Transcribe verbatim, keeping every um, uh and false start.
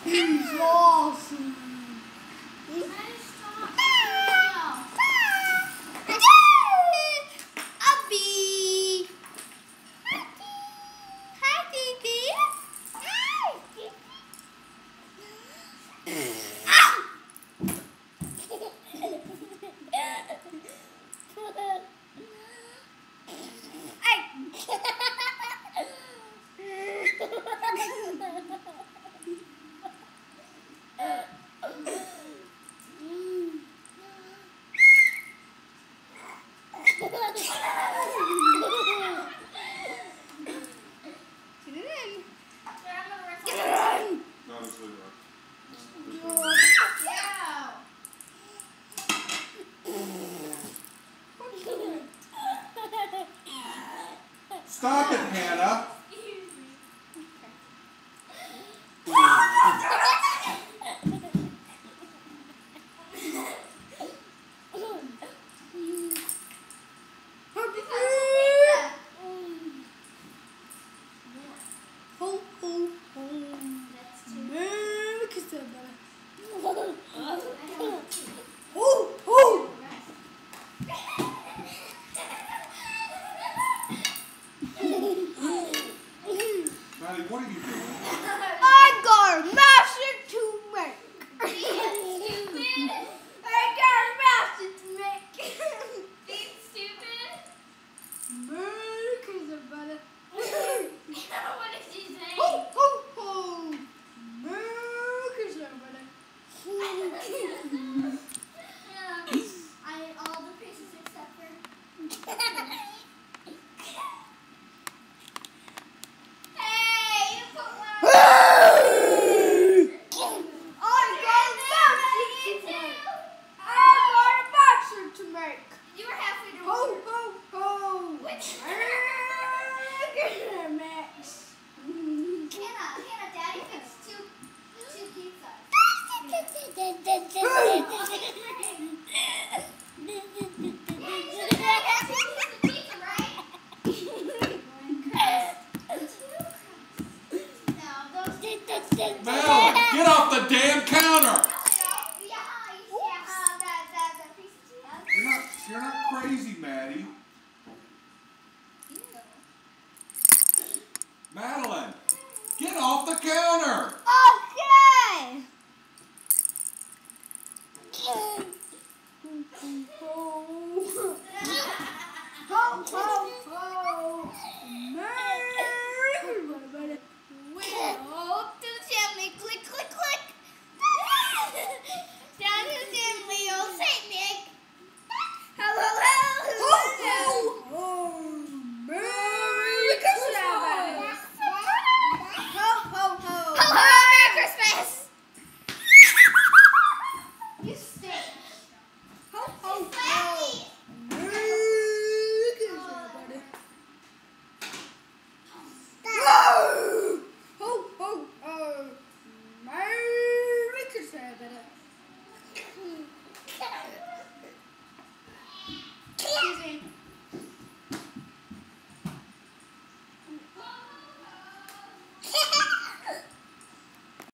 He's awesome. Abby. Hi, baby. Hi. Stop it, Hannah. Ho, ho, ho. Merry Christmas. Ho, ho. Maddie, what are you doing? I got a master to make. I got a master to make. Being stupid? Merry Christmas, brother. What did she say? Ho, ho, ho. Merry Christmas, brother. I all the pieces except for. Hey, you put one. I got a master to make. I got a master to make. You were halfway to Ho, ho, ho. Which? Merry Christmas, Max. Hannah, Hannah, Daddy fixed two, two pizzas. Pizza, right? No, those two. Madeline, get off the damn counter. You're not, you're not crazy, Maddie. Madeline, get off the counter. Okay. Ho, ho, ho. Merry Christmas. Wheel to the chimney, click, click, click. Down to the chimney, old Saint Nick. Hello, Ho, hello, ho, ho. Merry Christmas. hello. Ho, ho, ho. Hello, Merry Christmas.